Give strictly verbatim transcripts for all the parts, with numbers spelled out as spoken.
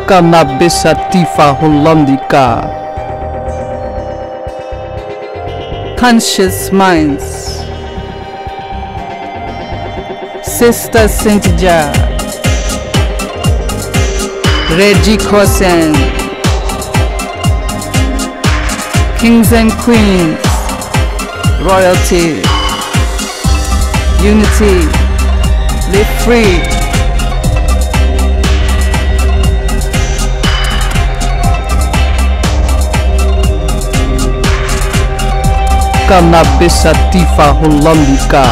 Cannabis sativa hollandica. Conscious Minds. Sister Cynthia. Reggie Kosen. Kings and Queens. Royalty. Unity. Live free. Cannabis sativa hollandica.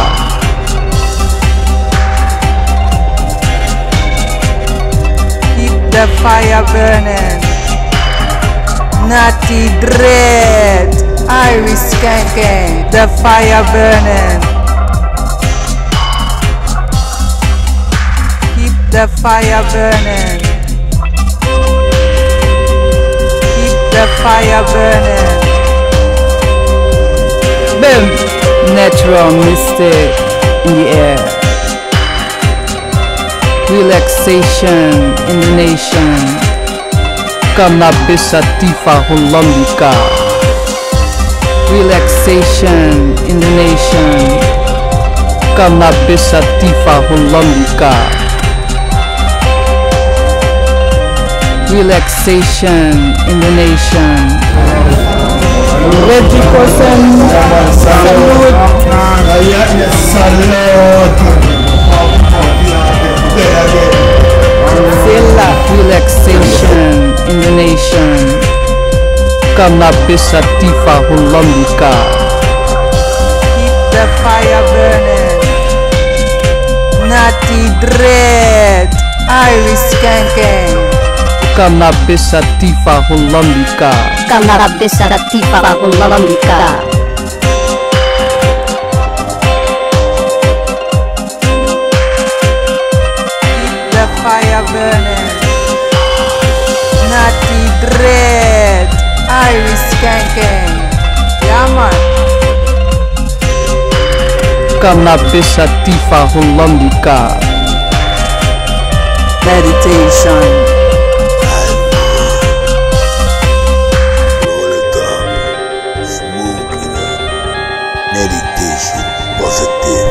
Keep the fire burning. Natty Dread. Iris Skanking. The fire burning. Keep the fire burning. Keep the fire burning. Boom! Natural mystic in the air. Relaxation in the nation. Cannabis sativa hollandica. Relaxation in the nation. Cannabis sativa hollandica. Relaxation in the nation. Reggie Kosen, salute. Sela, relaxation in the nation. Cannabis sativa hollandica. Keep the fire burning. Natty Dread. Iris Skanking. Cannabis sativa hollandica. Cannabis sativa hollandica. Keep the fire burning. Natty Dread. Iris Skanking. Yeah man. Cannabis sativa hollandica. Meditation. Meditation, positive.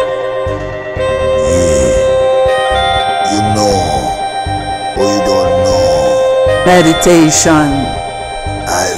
Yeah. You know, or you don't know. Meditation. I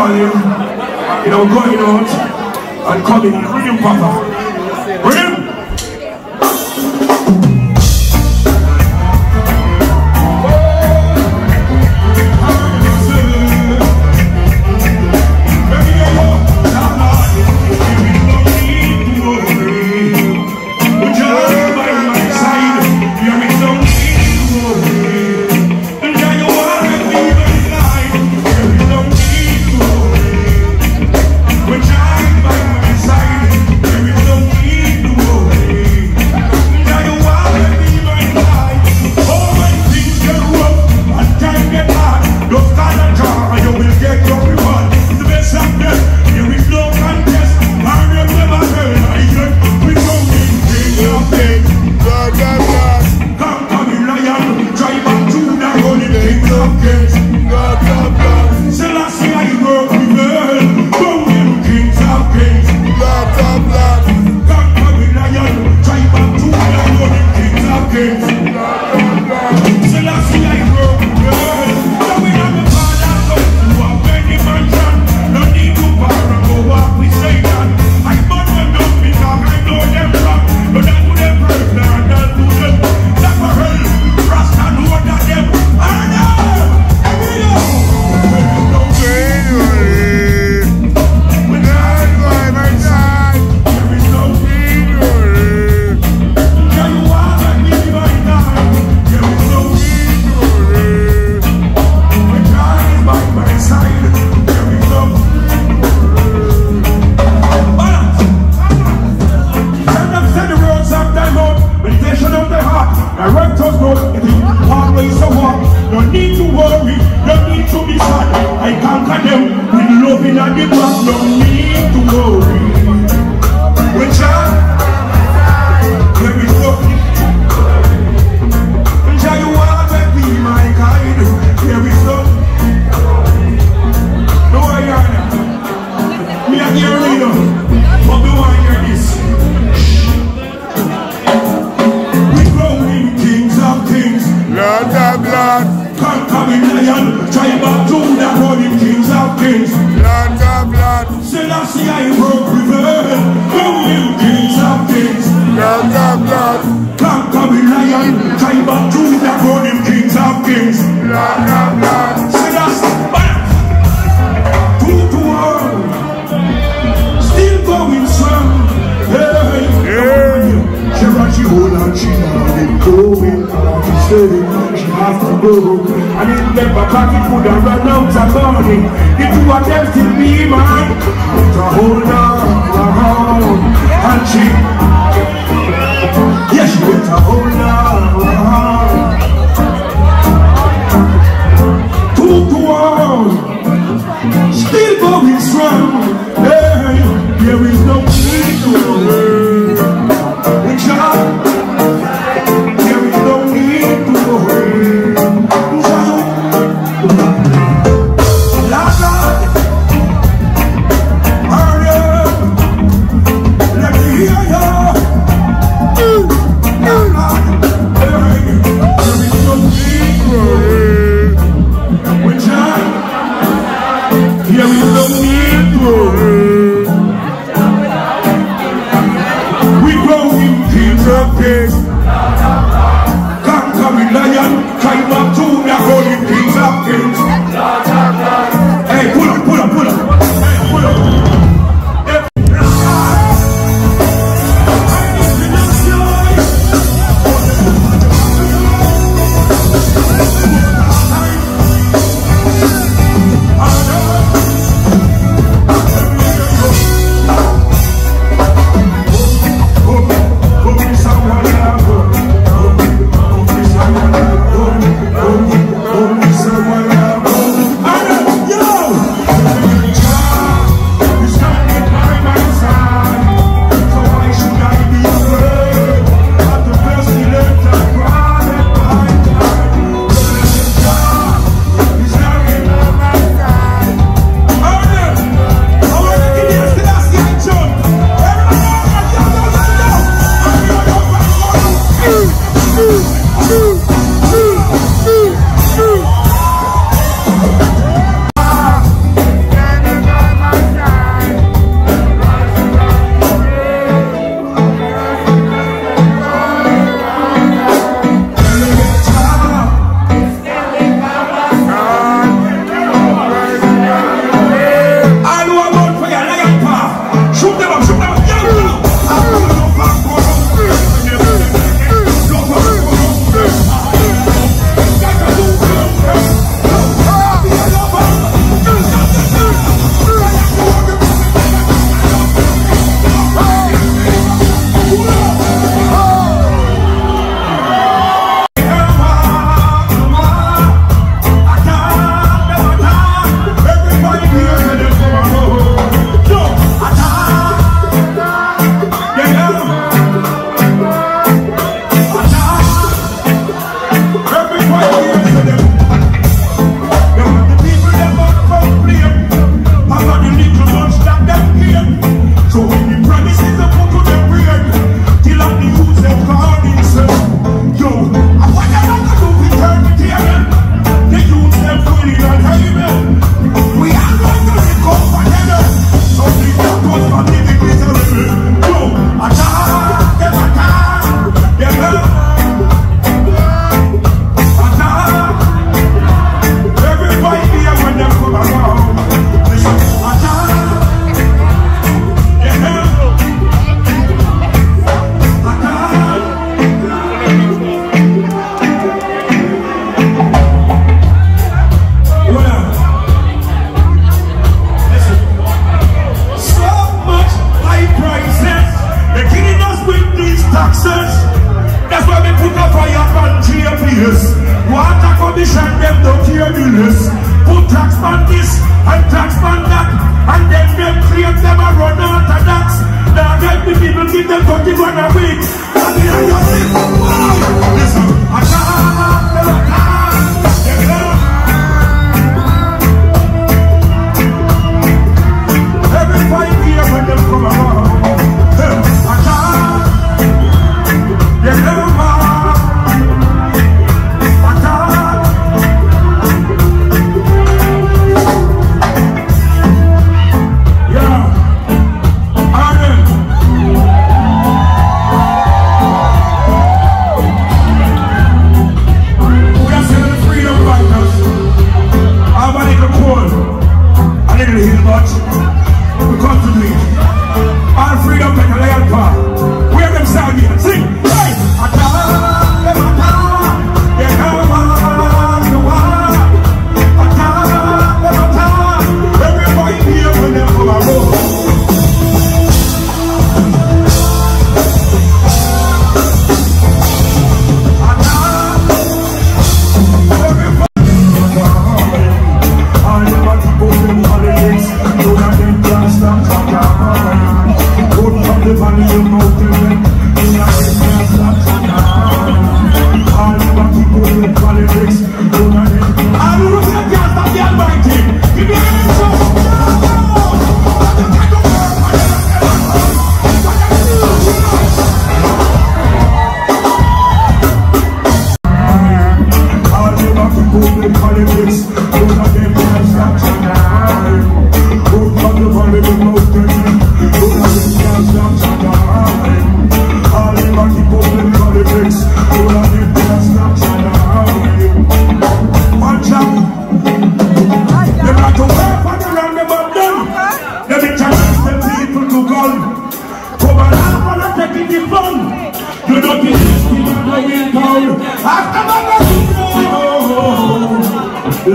falling, you know, going out and coming in. Rhythm, Papa. Rhythm. Let me hear ya. but we come to do it. All freedom take a lion power. Where them sound here? Sing! Hey! Attack! Them attack! They come on the wall. Attack! Them attack! Everybody here when they come a road. The valley of mountain, in a different flats and down. All the people in politics, do not hit. All the rest of the cast of the Almighty, give me a answer. All the people in politics, do not hit the flats and down. Go from the valley of mountain, do not hit the flats and down. All the people in politics, do not hit the flats and down. Watch out. They got to work for the roundabout done. They be challenge the people to gun. Come on, I'm gonna take it in fun. You don't get this people going down. After my Lord,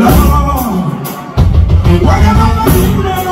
why am I going down?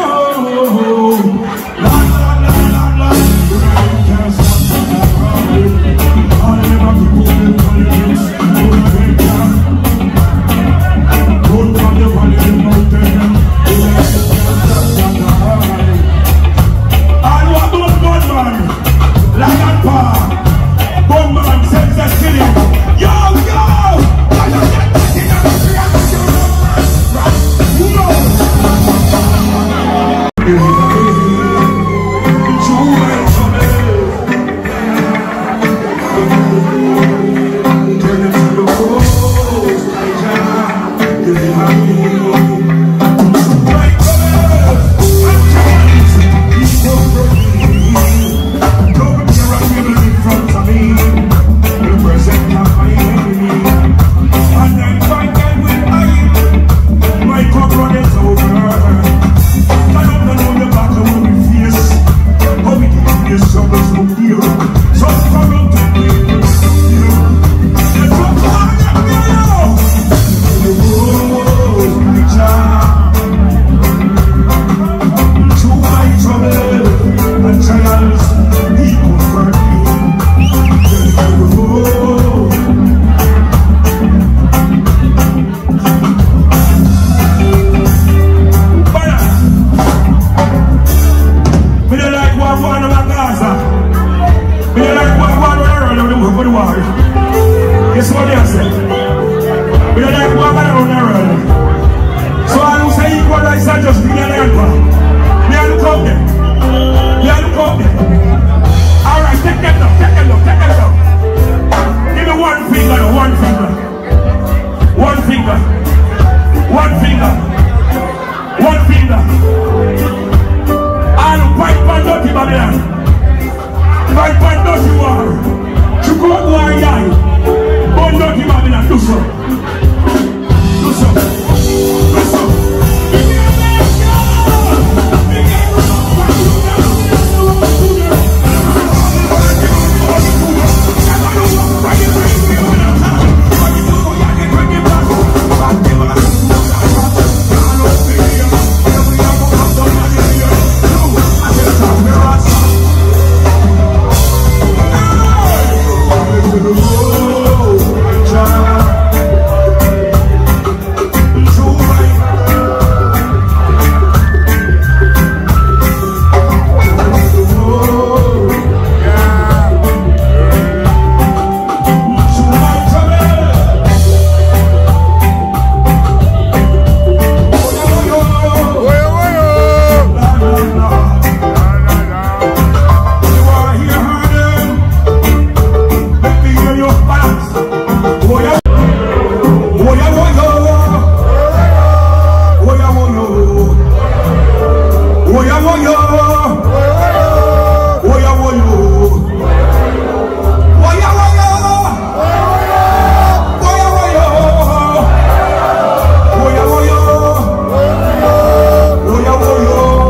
Guess what they say? We are like one man around the world. So I don't say equal rights are just being an helper. We are look out there. We are look out there. Alright, take them down, take them down, take them down. Give me one finger, no, one finger. One finger. One finger. One finger. I'll fight for dirty Babylon. Fight for dirty war. You go to our yard. But not give up in a do so. Do so. Do so. Woya woyo,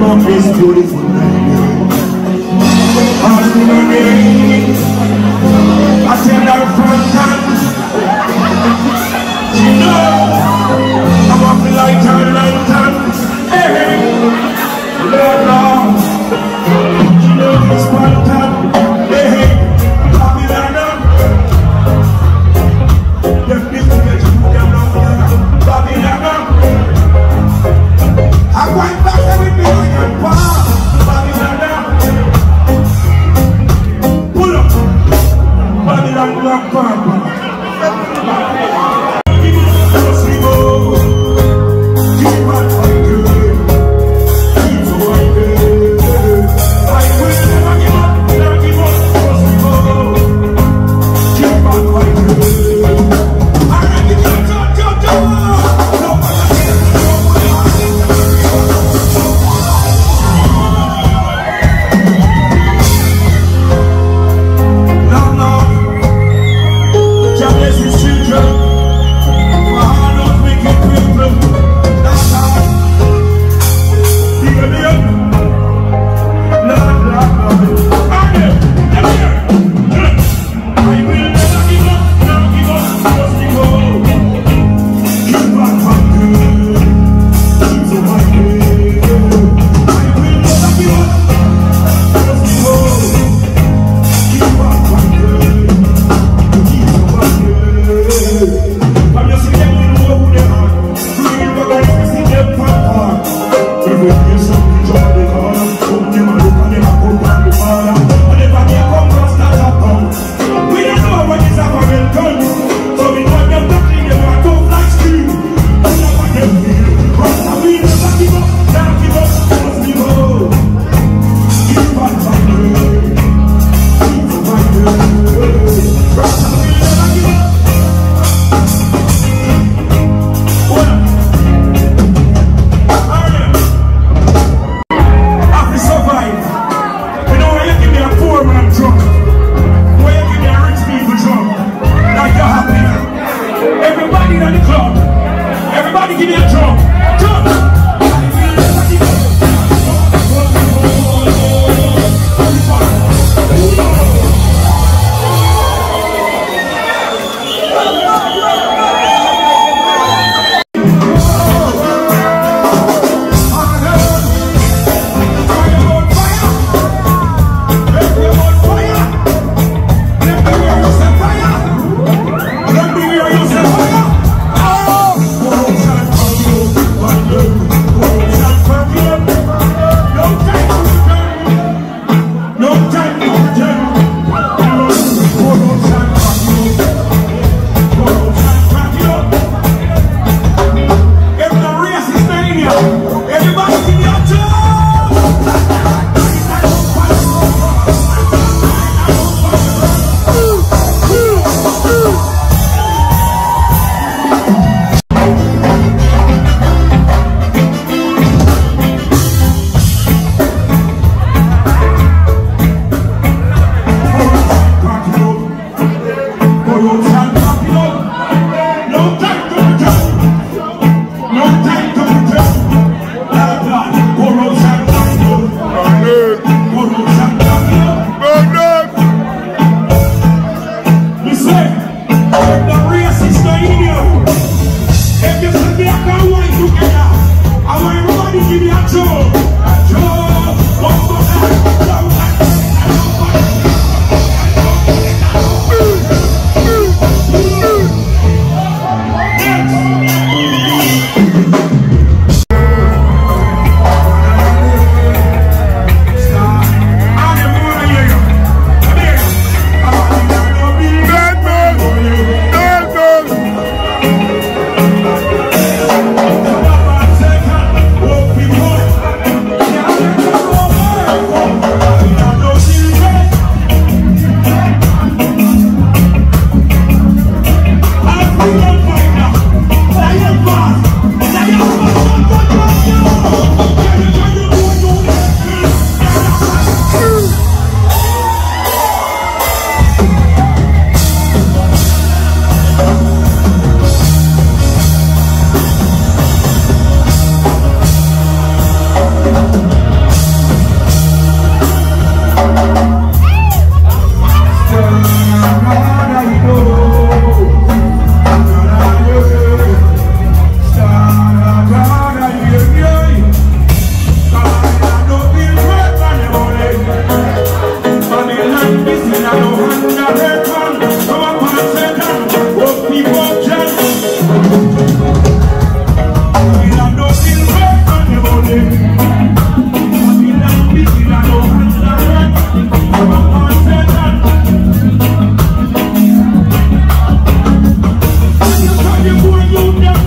on this beautiful night. And in the rain, I tell her front hand, she knows I'm up the light and light and hey, Lord, Lord, she knows it's front hand, hey, Babylon, them people get you, them love Babylon. I went back there with me on your bar, Babylon. Pull up, Babylon Black Papa. Just we go, keep on fighting, keep on fighting. I will never give up, never give up. Just we go, keep on fighting. I ready to jump, jump, jump. No one can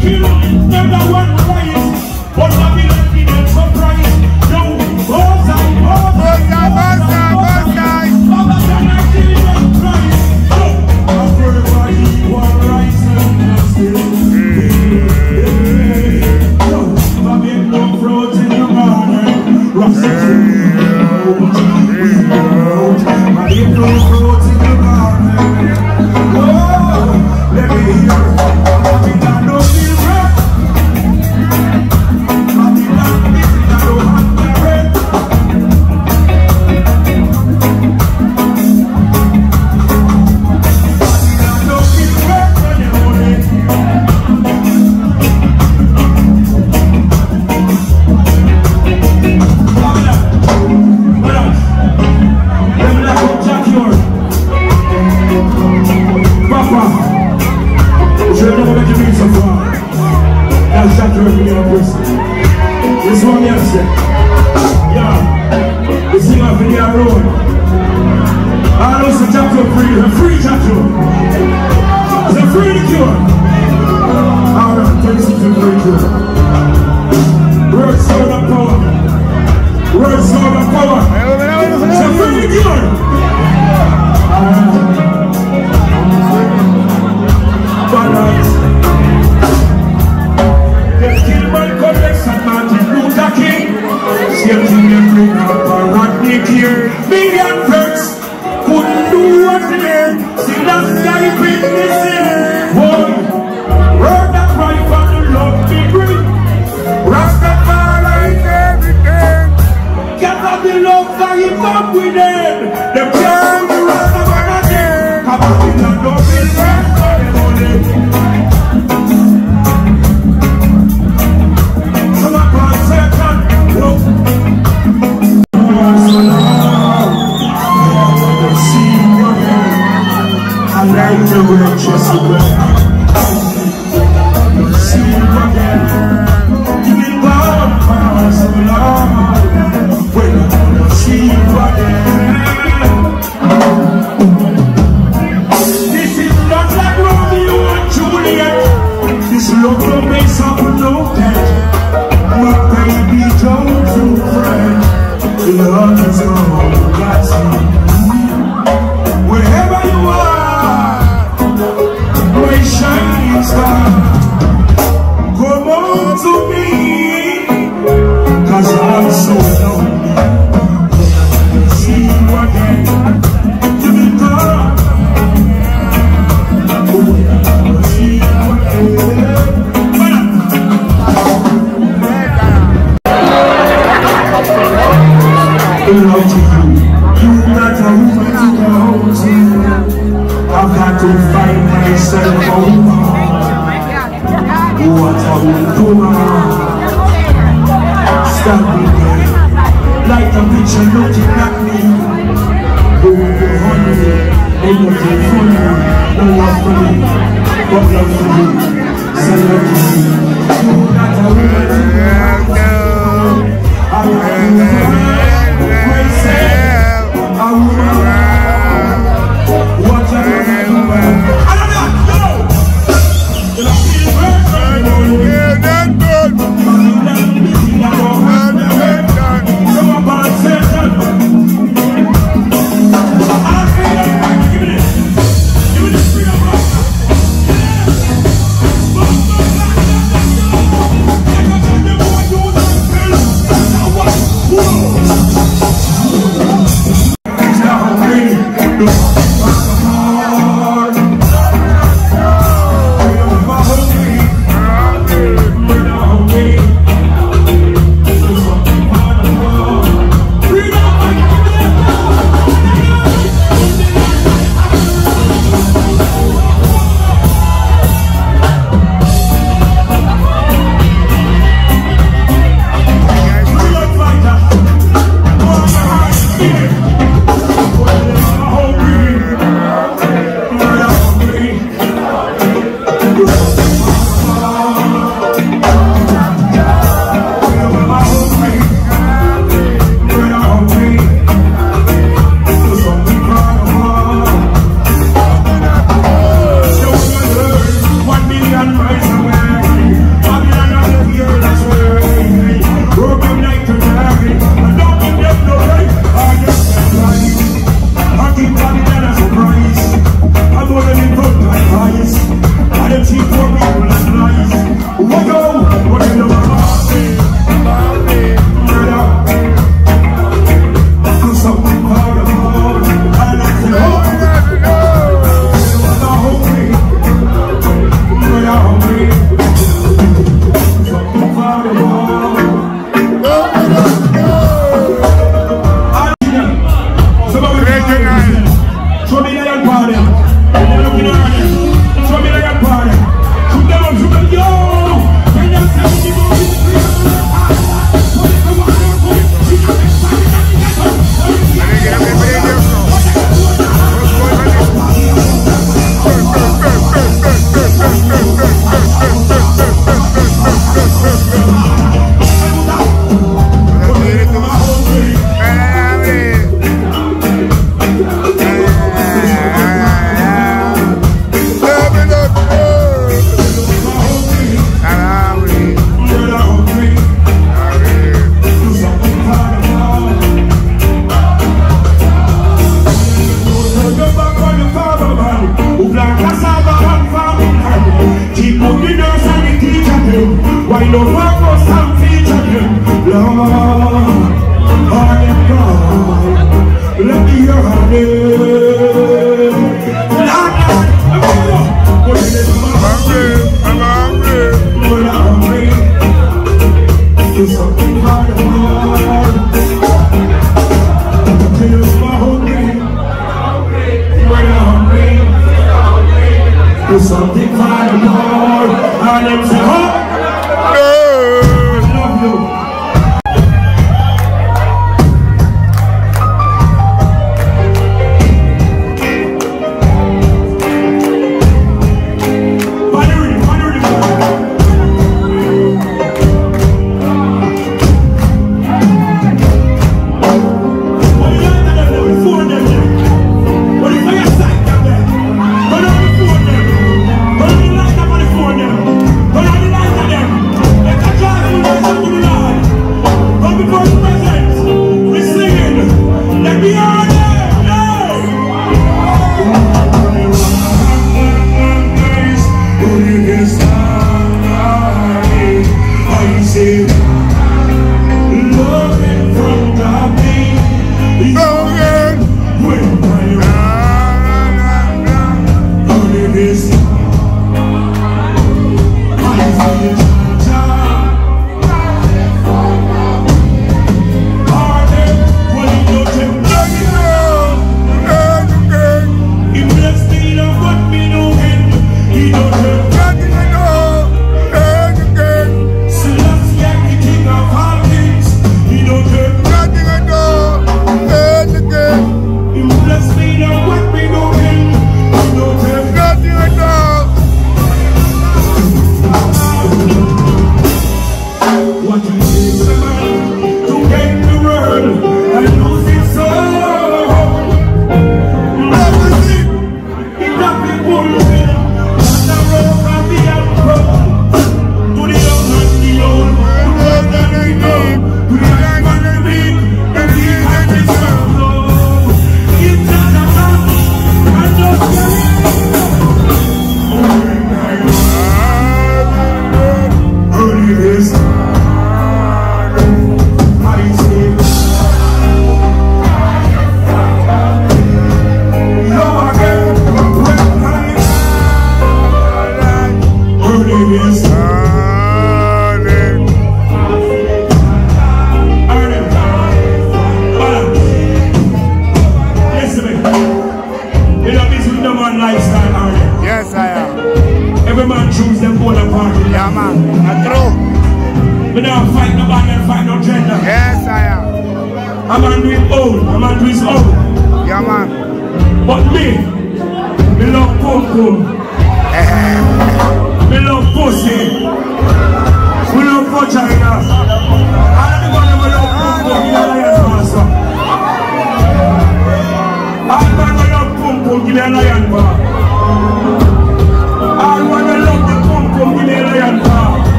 kill, never one rise. But I be like in a surprise. Yo, both sides, both sides, both sides, both sides. Mama can I kill them twice? Yo, everybody one rise and still. Yo, I make no fruit in your garden. Rocks and fruit, we out. I make no fruit in your garden. Oh, let me hear. This one here, sir. Yeah. This thing off in the road. I know it's a tattoo free. It's a free tattoo. It's a free cure. Alright, tell you something free cure. Word sound of power. Word sound of power. It's a free cure. Alright. Balance. Same thing they bring up a Rodney here. Million folks couldn't do what they did. See that guy witnessing. Boy, word that cry for the love be great. Rastafari is everything. Get up the love that you come with them. Them can't do Rastafari again. Come on, we don't know the rest for the money. Come on, one second. Look. I like the way just a way. See you again. You've been gone for so long. When I see you again. This is not like Romeo and Juliet. This love don't make something no debt. My baby don't do friend. Love is all that's me. Wherever you are, my shining star, come on to me, cause I'm so lonely. See you again, you be gone. See you again. In love to you, you matter who you hold to. I've got to find myself out. What I will do now. Standing there, like a picture looking at me. Oh, honey, ain't nothing funny. No love for me, but love for you. Say love to me. You matter who you hold to. I've got to find myself. I will. What I do, I don't know. You know, yeah, that's good. Come on, man, say that. Give me this. Give me this freedom. Why no one goes some feature him? Lord, I am God. Let me hear her name. Lord, I'm hungry. I'm hungry. When I'm hungry, do something hard and hard. Till I'm hungry. When I'm hungry, do something hard and hard. And I'm saying, oh.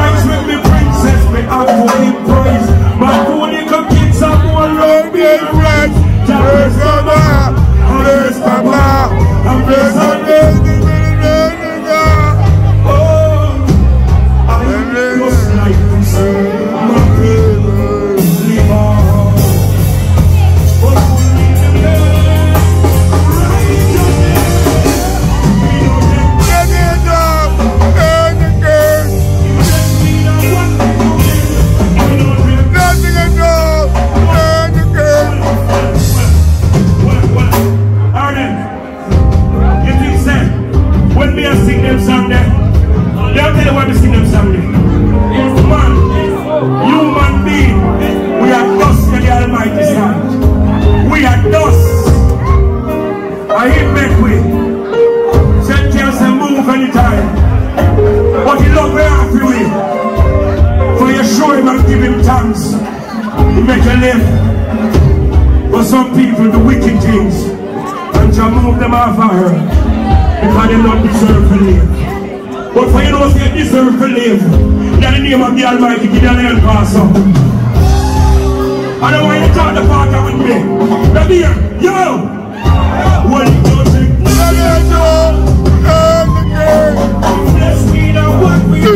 Praise, but only kids are more lonely. to live. But some people do wicked things and to move them off of her because they don't deserve to live. But for you know they deserve to live, in the name of the Almighty, give them a help also. I don't want you to talk the part with me. Now here, yo! What you do think? Bless me now, what we do.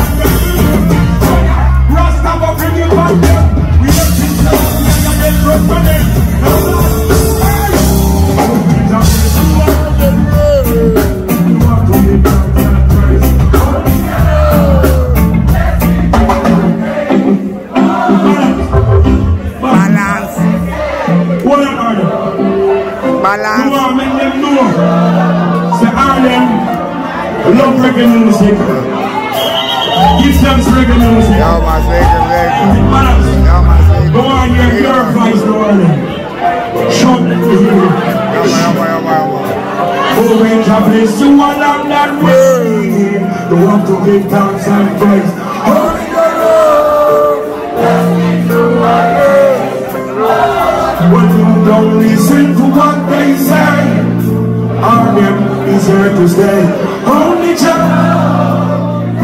We Balance. You want to make them know. Say, Harlem, love reggae music. Give them reggae music. Yo, my second, second. Balance. Yo, my second. Go on, you purifies the Harlem. Shut the door. Yo, yo, yo, yo, yo. Oh, when traveling to along that way, don't have to give thanks and praise. Holy God, when you don't listen to what they say, Harlem is here to stay. Only child,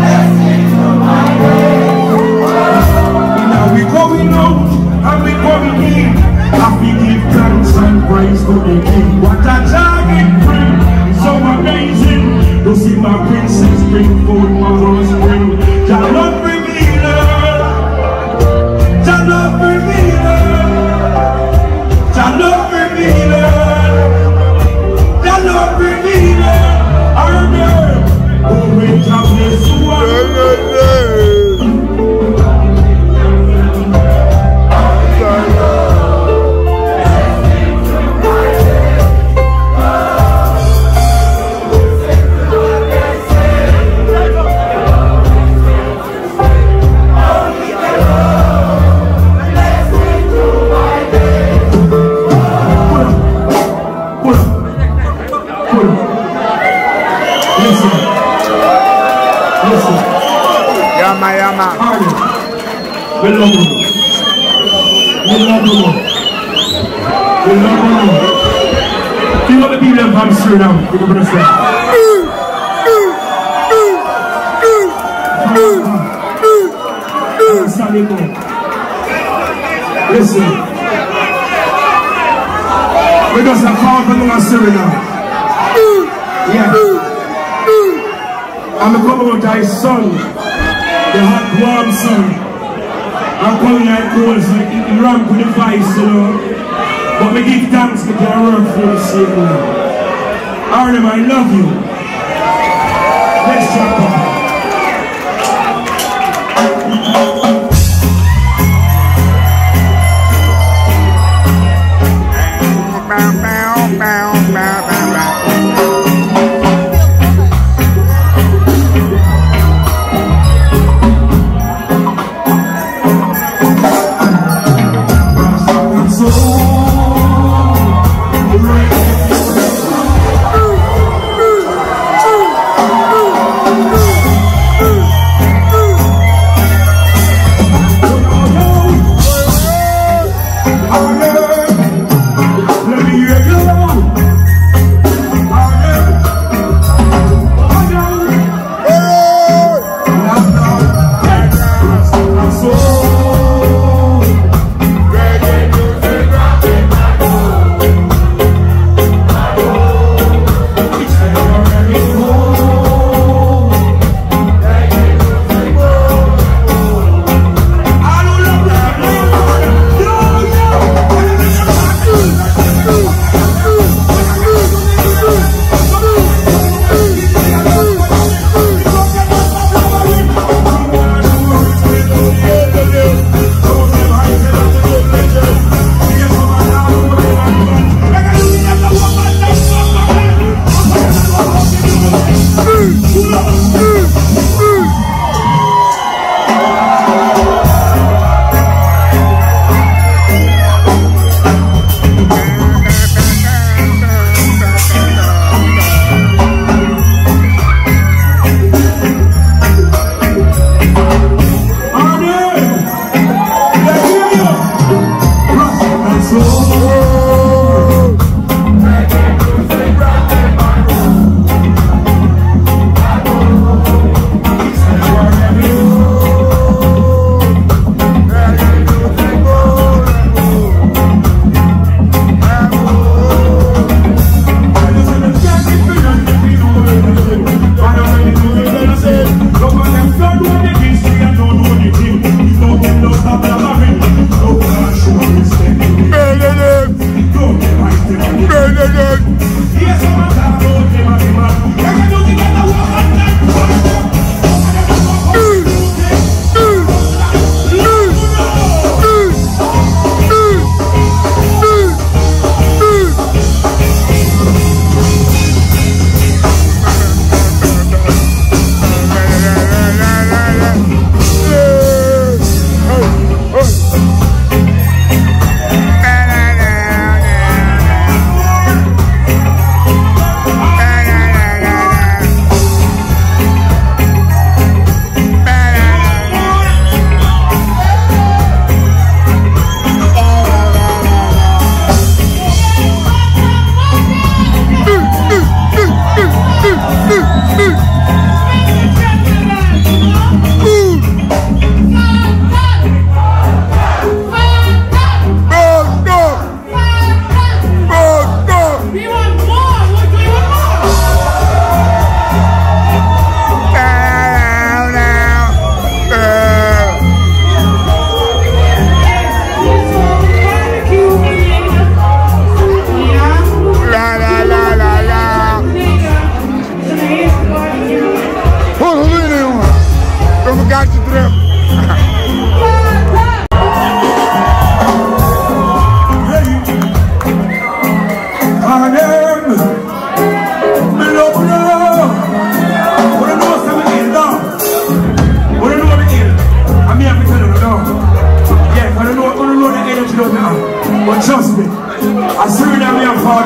now we going out and we coming in. Happy give thanks and praise to the King. What a jargon bring, so amazing. To see my princess bring food, my husband. Jah love revealer, Jah love revealer, Jah love revealer, Jah love revealer. Harlem, oh we Jah bless you all. Yama, yama. We love you. We love you. We love you. You know the people from Suriname. You know what I'm saying? Listen. We just have called from Suriname. Yeah. I'm coming with thy son, the hot warm sun. I'm calling like cold, so it ramp with the vice, you know. But we give thanks to your work for the sake of you. Harlem, I love you. Let's jump up.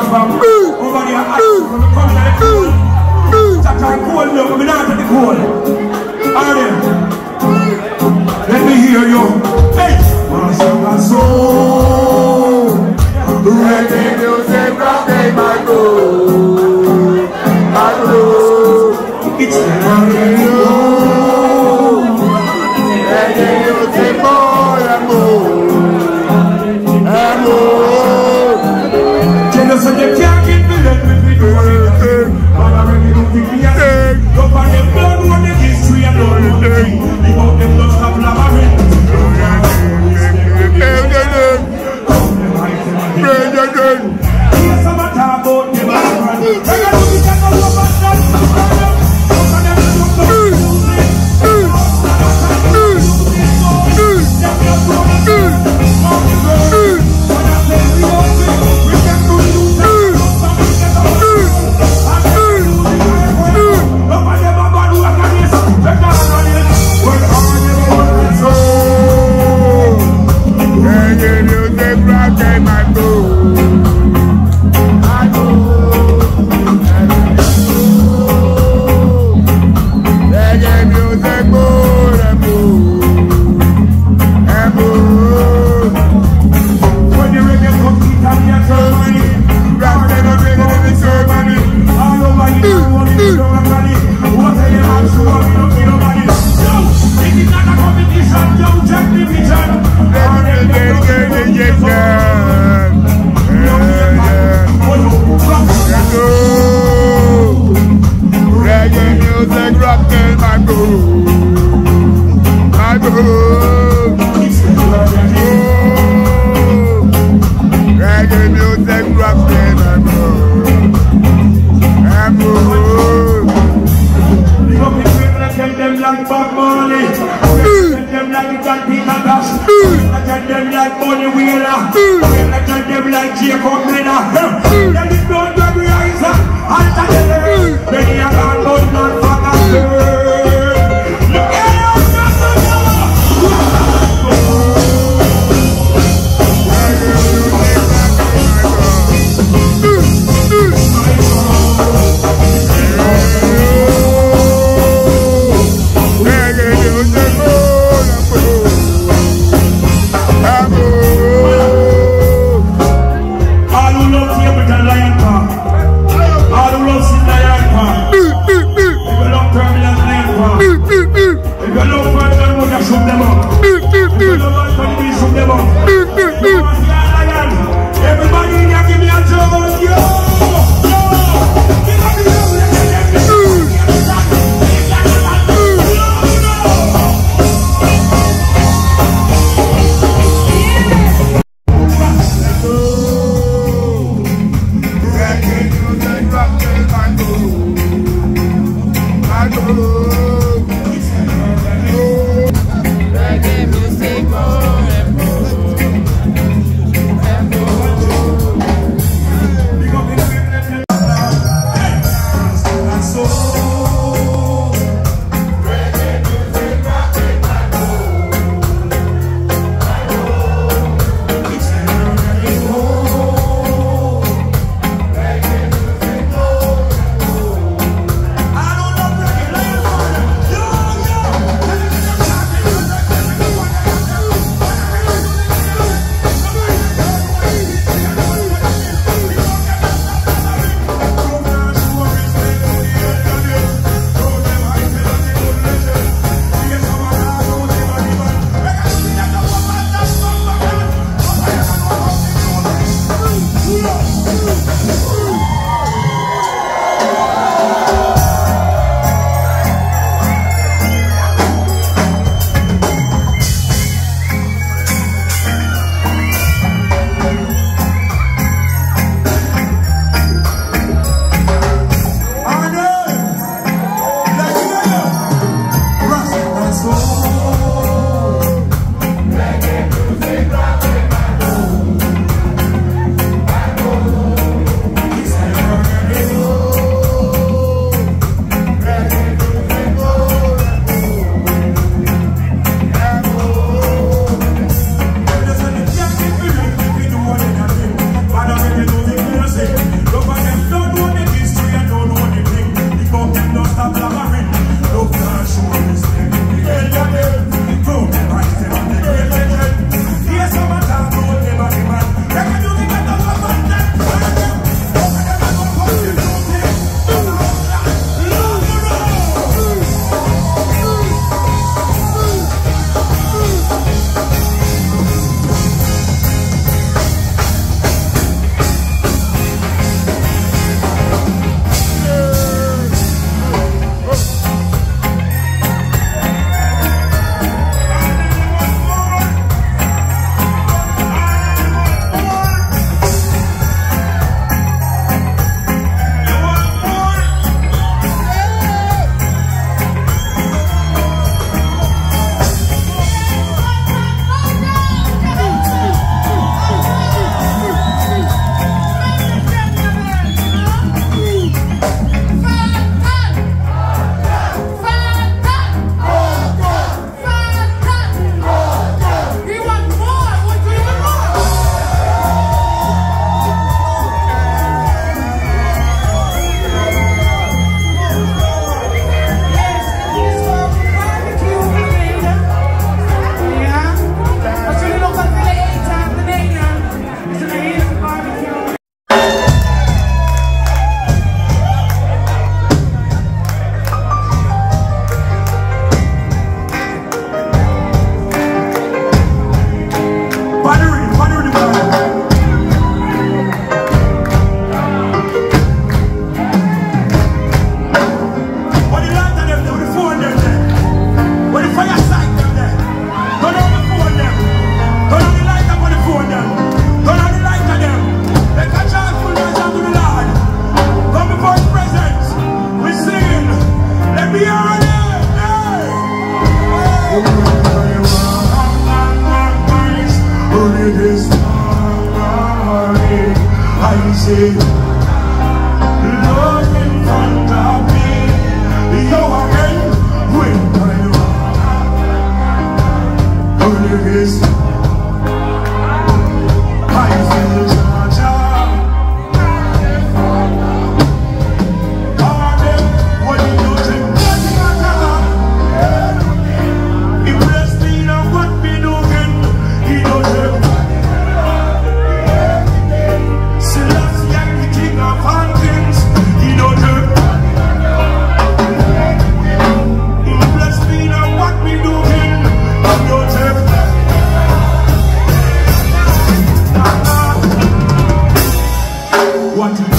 come from. Over there, I from the corner of the cold. That time cold, look, I'm not at the cold. Alright. Let me hear you. Hey! Master my soul. Reggae music, reggae my soul. My soul. It's the reggae. Reggae music, more and more. And more. Tell us that you can't get me, let me be doing. But I really don't think me a thing. Don't find them blood, one in history and all the thing. Leave out them blood, stop labyrinth.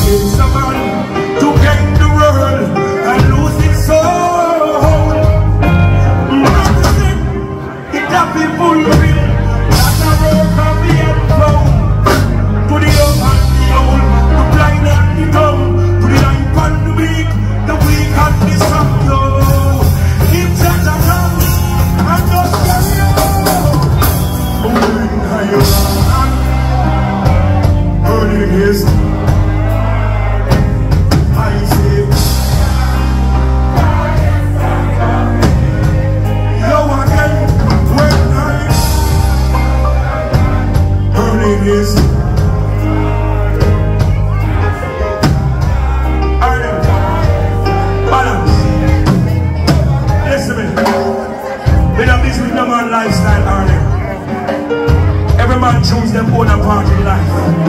takes a man to gain the world and lose its soul. Nothing, it a people will that a work of the flow. To the young and the old, the blind and the dumb, to the life and the weak, the weak and the strong. If that a come, I just carry on. Moving higher and burning his I say, yo again, when I burning his lifestyle, Arlen. Every man choose them own a part in life.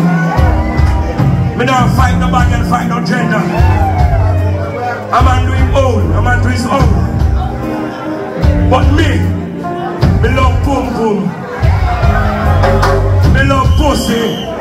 Me not fight nobody and fight no gender. A man do his own, a man do his own. But me, me love boom boom. Me love pussy.